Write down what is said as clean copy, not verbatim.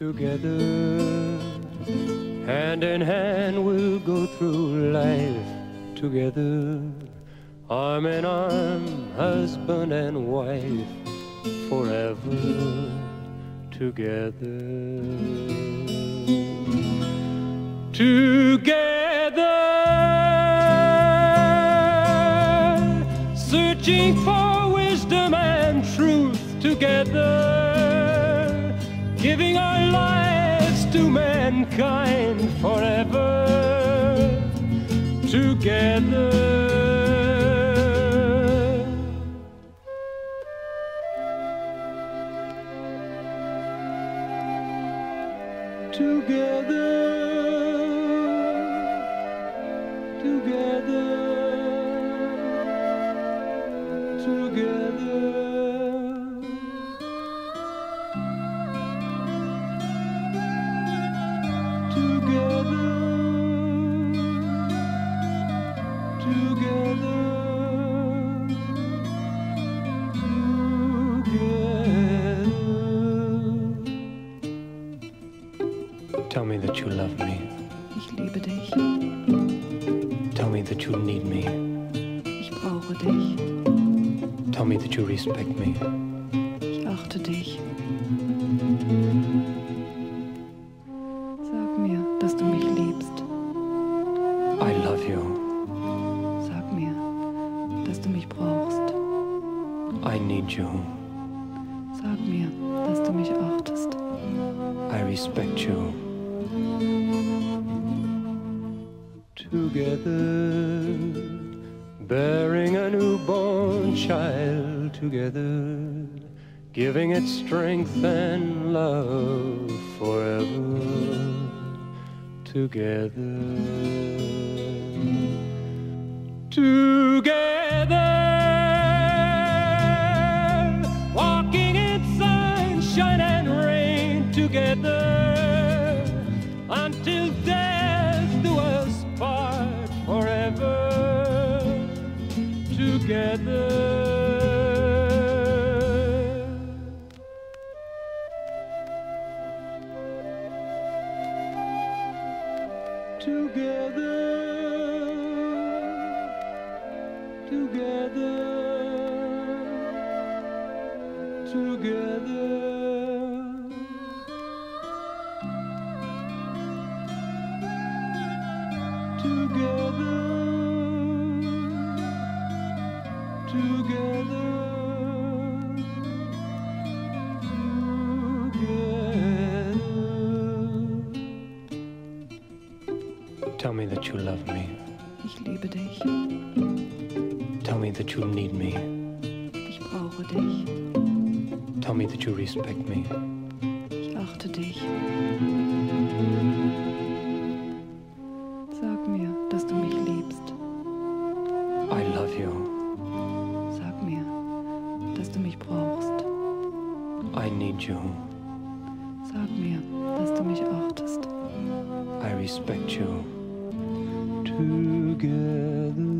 Together, hand in hand, we'll go through life together, arm in arm, husband and wife, forever together. Together, searching for wisdom and truth together, giving our lives to mankind forever together. Together, together, together. Together, together, together. Tell me that you love me. Ich liebe dich. Tell me that you need me. Ich brauche dich. Tell me that you respect me. Ich achte dich. Sag mir, dass du mich liebst. I love you. Sag mir, dass du mich brauchst. I need you. Sag mir, dass du mich achtest. I respect you. Together, bearing a newborn child together, giving it strength and love forever together. Together, walking in sunshine and rain together, until death do us part forever together. Together, together, together. Together, together, together. Tell me that you love me. Ich liebe dich. Tell me that you need me. Ich brauche dich. Tell me that you respect me. Ich achte dich. Sag mir, dass du mich liebst. I love you. Sag mir, dass du mich brauchst. I need you. Sag mir, dass du mich achtest. I respect you. Together.